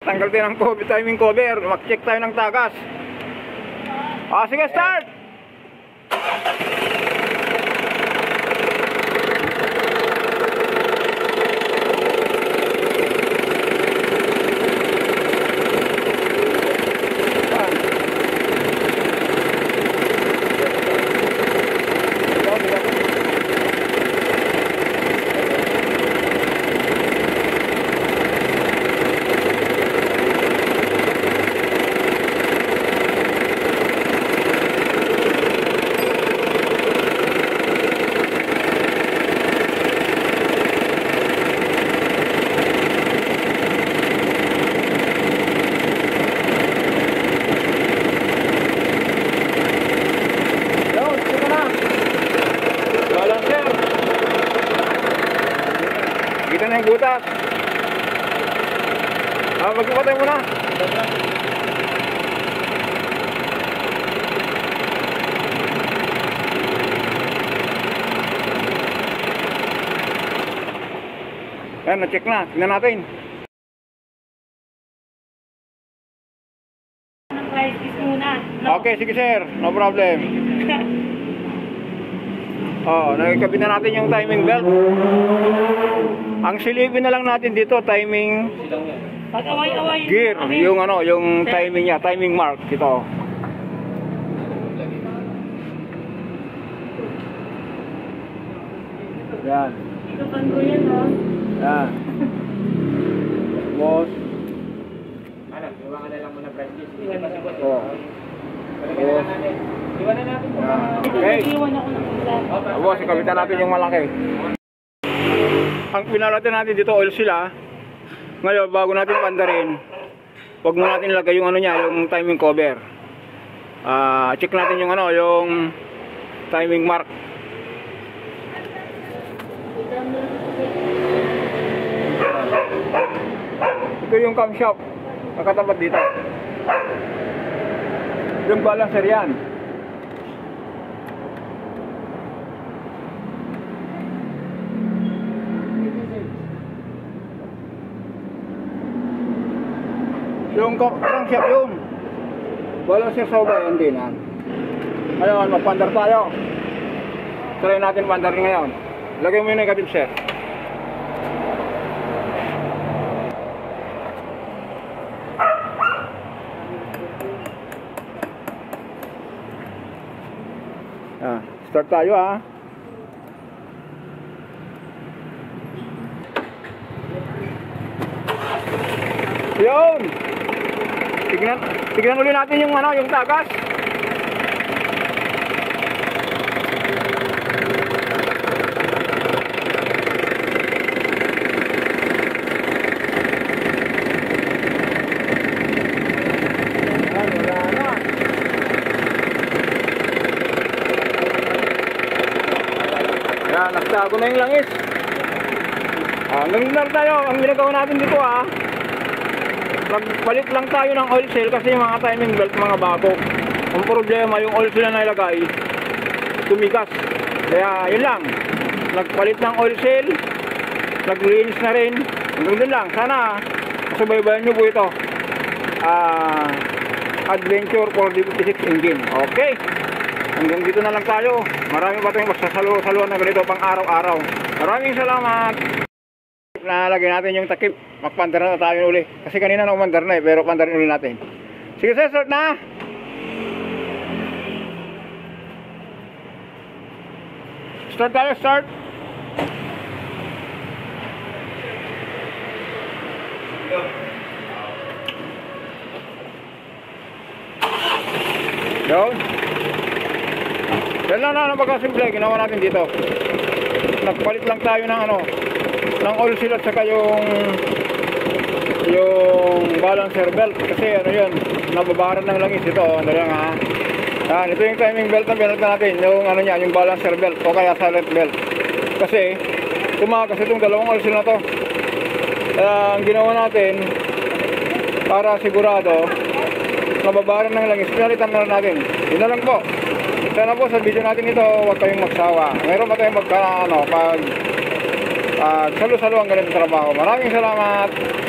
Tanggal tayo ng timing cover. Mag-check tayo ng tagas. Sige, start! Kita na yung butas. Magpapatay muna. Ayan, na-check na. Tingnan natin. Okay, sige sir. No problem. Nakikabit na natin yung timing belt. Ang silipin na lang natin dito, timing gear, yung yung timing niya, timing mark ito. Yan. Ito kanto yan, ha? Yan. Boss. Iwangan na lang muna practice. Iwanan natin po. Okay. Iwan ako ng isa. Boss, ikabitan natin yung malaki. Ang pinarating natin dito, oil sila. Ngayon, bago natin pandarin, huwag mo natin ilagay yung yung timing cover. Check natin yung yung timing mark. Ito yung camshaft, nakatapat dito. Yung balancer yan. Yung crankshaft yun. Balancer sa uba yan din. Ngayon, magpandar tayo. Try natin pandar ngayon. Lagay mo yung negative set. Start tayo Yun. Tignan ulit natin yung yung tagas. Nagtago na yung langis. Hanggang tayo. Ang ginagawa natin dito nagpalit lang tayo ng oil seal kasi yung mga timing belt mga bago. Ang problema yung oil seal na nilagay tumigas. Kaya yun lang. Nagpalit ng oil seal, naglinis na rin. Hanggang dun lang. Sana subaybayan nyo po ito. Adventure 456 engine. Okay. Hanggang dito na lang tayo. Maraming pa tayong magsasaluhan na ganito pang araw-araw. Maraming salamat. Nalagay natin yung takip. Magpandar na tayo uli. Kasi kanina na umandar na pero pandarin uli natin. Sige sir, start na. Start tayo, start. Yun. Yan lang na napakasimple, ginawa natin dito. Nagpalit lang tayo ng ng oil seal at saka yung balancer belt. Kasi yun, nababaran ng langis ito. Yan, ito yung timing belt na binalta natin. Yung yung balancer belt o kaya silent belt. Kasi, tumakas itong dalawang oil seal na to. Ang ginawa natin, para sigurado, nababaran ng langis, pinalitan na natin. Yun na lang po. Sana po sa video natin ito, huwag kayong magsawa. Mayroon pa tayong pag salo-salo ang ganito trabaho. Maraming salamat.